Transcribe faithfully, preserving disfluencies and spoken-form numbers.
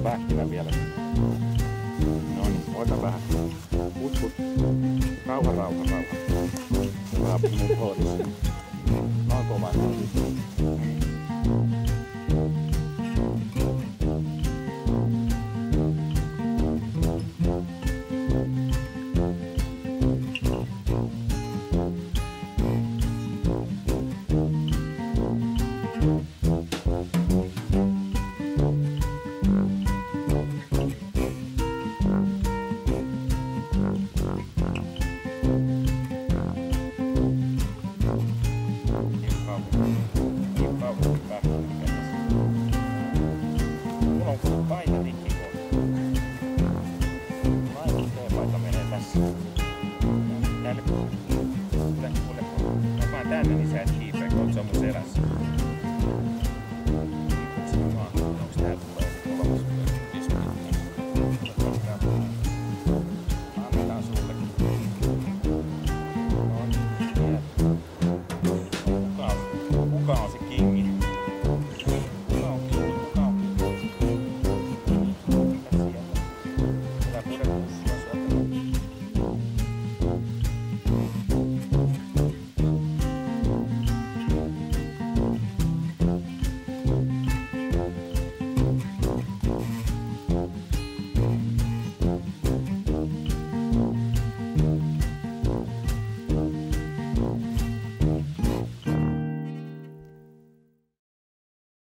pähkinä vielä. No niin, ota vähän. Put, put. Rauha, rauha, rauha. Raapu mun koodissa. Noin kova. Tänne, niin sä et kiipeä, kun se on mun selässä. Onks tää tulee olemassa display? Annetaan sulle. No niin, kuka on, kuka on se kingi? Kuka on kingi? Kuka on kingi? Mitä sieltä? Tää purekuus.